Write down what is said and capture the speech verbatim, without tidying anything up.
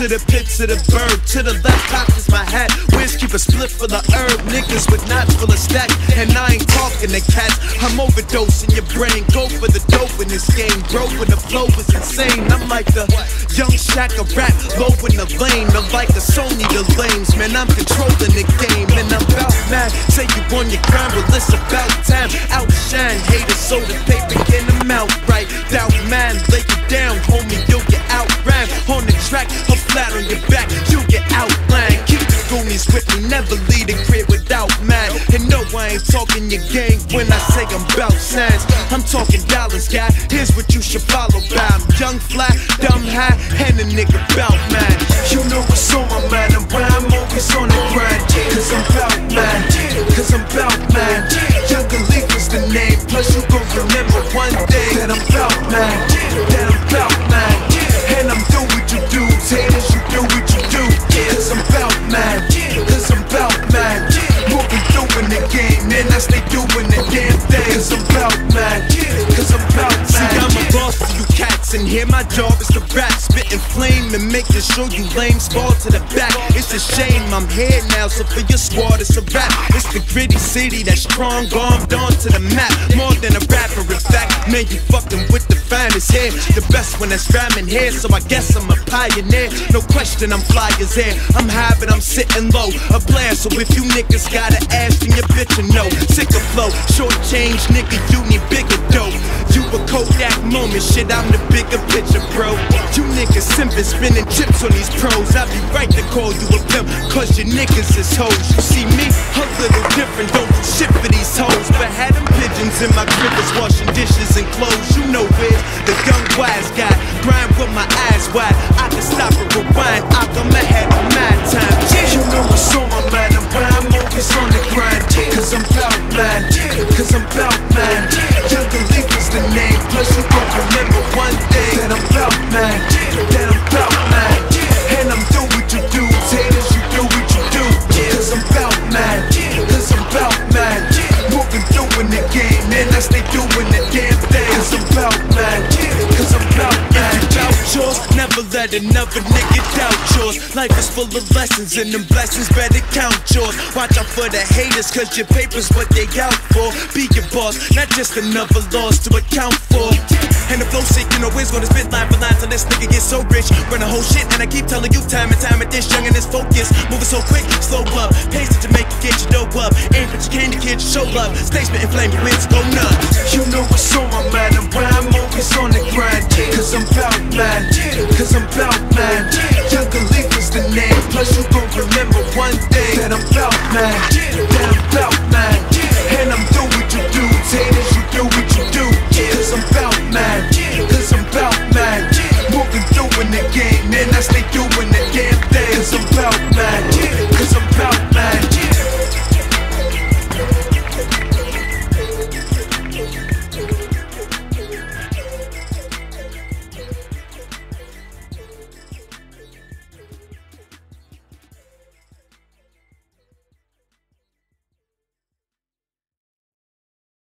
to the pit to the bird. To the left cock is my hat. Wiz keep a split for the herb. Niggas with knots full of stack. And I ain't talking to cats. I'm overdosing your brain. Go for the dope in this game. Bro, when the flow is insane. I'm like the young Shaq of rap. Low in the lane. I'm like the Sony the lanes. Man, I'm controlling the game. And I'm about mad. Say you on your grind, but it's about time. Outshine haters so the paper in the mouth right. Doubt man, lay you down, homie, you'll get outran. On the track, I'm flat on your back, you get outlined. Keep the goonies with me, never leave the crib without man. And no, I ain't talking your gang when I say I'm bout signs. I'm talking dollars, guy, here's what you should follow by. I'm young, fly, dumb, high, and a nigga bout man. You know what's on my mind and why I'm always on the grind. Cause I'm bout man, cause I'm bout man. Young Khalif is the name, plus you gon' remember one day that I'm bout man, that I'm bout man. And I'm do what you do, haters, you do what you do. Cause I'm bout man, cause I'm bout man. Moving through in the game, man, I stay doing the damn thing. Cause I'm bout man, cause I'm bout man. See, I'm a boss to you cats, and here my job is to rap, spitting flame and making sure you lames fall to the back. It's a shame I'm here now, so for your squad it's a rap. It's the gritty city that's strong, armed onto the map. More than a rapper, in fact, man, you fucking with the finest here. The best one that's rhyming here, so I guess I'm a pioneer. No question, I'm fly as air. I'm high, but I'm sitting low. A player, so if you niggas got an ass, then your bitch will know. Sick of flow, short change, nigga, you need bigger dough. You a Kodak moment, shit, I'm the bigger picture, bro. You niggas simping, spinning chips on these pros. I'd be right to call you a pimp, cause your niggas is hoes. You see me, a little different, don't do shit for these hoes. But had them pigeons in my crib is washing dishes and clothes. You know Wiz, the young wise guy, grind with my eyes wide. I can stop and rewind, I come ahead of my time. You know what's on my mind and why I'm always on the grind. Cause I'm bout man, cause I'm bout man. Young Khalif is the name, plus you gon' remember one day that I'm bout man, that I'm bout man. And I'm do what you do, haters, you do what you do. Cause I'm bout man, cause I'm bout man. Moving through in the game, man, I stay doing the damn thing. Cause I'm bout man, cause I'm bout man. If you doubt yours, never let another nigga doubt yours. Life is full of lessons, and them blessings better count yours. Watch out for the haters, cause your paper's what they out for. Be your boss, not just another loss to account for. And the flow sick, you know Wiz gonna spit line for line till this nigga gets so rich. Run the whole shit, and I keep telling you time and time at this young and this focus. Moving so quick, slow up. Pace it to make you get your dope up. Aim for your candy, kid, show love. Stay spitting flame, your wits go nuts. You know what's on my mind and why I'm always on the grind. Cause I'm bout man, cause I'm bout man. Young Khalif is the name, plus you gon' remember one day that I'm bout man.